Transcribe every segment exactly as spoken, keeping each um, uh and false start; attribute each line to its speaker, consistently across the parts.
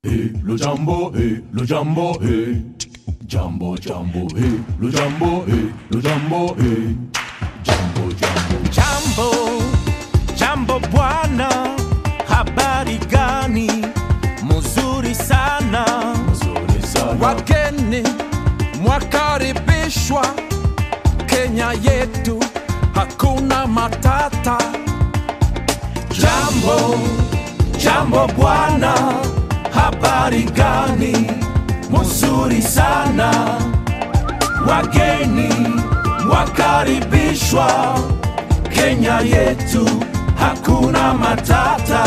Speaker 1: hey, lo jambo, hey, lo jambo, hey. Jambo, jambo, hey, lo jambo, hey, lo jambo, hey. Jambo, jambo.
Speaker 2: Jambo, jambo bwana, habari gani? Mzuri sana,
Speaker 1: Mzuri sana.
Speaker 2: wageni mwakaribishwa Kenya yetu, hakuna matata. Jambo, jambo bwana, habari gani? Mzuri sana, wageni mwakaribishwa Kenya yetu, hakuna matata.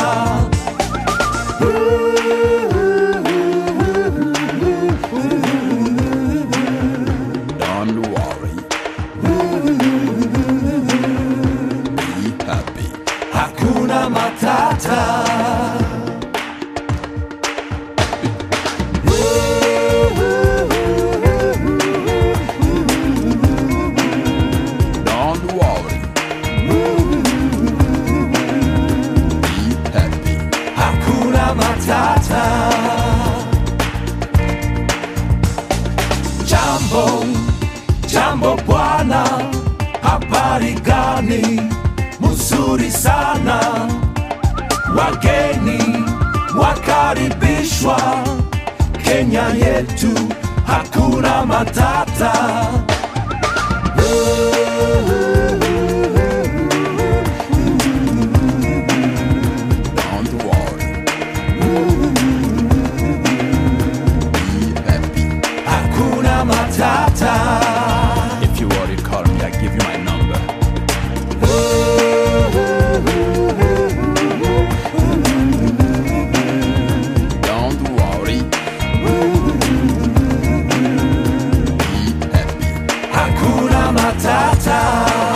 Speaker 3: Don't worry. Be happy.
Speaker 2: Hakuna matata.
Speaker 3: Don't worry. Be happy.
Speaker 2: Hakuna matata. Jambo, jambo bwana, habari gani? Mzuri sana, wageni wakaribishwa Kenya yetu, hakuna matata.
Speaker 3: Don't worry. Be happy.
Speaker 2: Hakuna matata.
Speaker 3: If you worry, call me. I give you my number. Don't worry. Be happy.
Speaker 2: Hakuna matata.